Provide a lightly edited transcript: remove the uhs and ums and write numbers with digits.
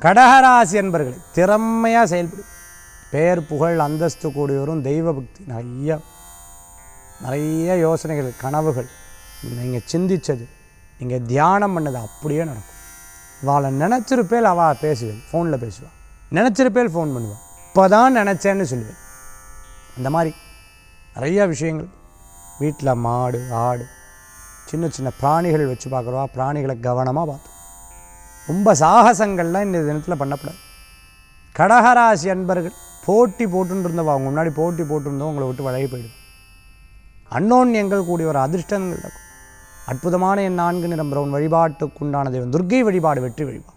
கடகராசி என்பர்களை திறமையாக செயல்படும். பெயர் புகழ் அந்தஸ்து கூடி வரும். தெய்வ பக்தி நிறைய யோசனைகள், கனவுகள், நீங்கள் சிந்தித்தது, நீங்கள் தியானம் பண்ணது அப்படியே நடக்கும். இவாளை நினச்சிருப்பேல் அவள் பேசுவேன், ஃபோனில் பேசுவாள். நினச்சிருப்பேல் ஃபோன் பண்ணுவாள். இப்போ தான் நினச்சேன்னு சொல்லுவேன். இந்த மாதிரி நிறைய விஷயங்கள். வீட்டில் மாடு ஆடு சின்ன சின்ன பிராணிகள் வச்சு பார்க்குறவா பிராணிகளை கவனமாக பார்த்தோம். ரொம்ப சாகசங்கள்லாம் இந்த தினத்தில் பண்ணக்கூடாது. கடகராசி அன்பர்கள் போட்டி போட்டுன்னு இருந்தவா, அவங்க முன்னாடி போட்டி போட்டுருந்தோம், உங்களை விட்டு விலகி போயிடும். அன்னோன்யங்கள் கூடிய ஒரு அதிர்ஷ்டங்கள் இருக்கும். அற்புதமான என் 4 நிறம் பிரவுன். வழிபாட்டுக்குண்டான தெய்வம் துர்க்கை வழிபாடு வெற்றி வழிபாடு.